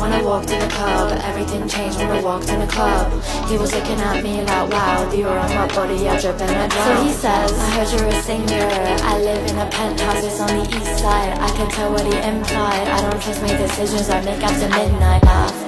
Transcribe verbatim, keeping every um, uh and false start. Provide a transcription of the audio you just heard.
when I walked in the club. Everything changed when I walked in the club. He was looking at me like, wow, the aura on my body, I drip and I drown. So he says, I heard you're a singer, I live in a penthouse, it's on the east side. I can tell what he implied, I don't trust my decisions I make after midnight.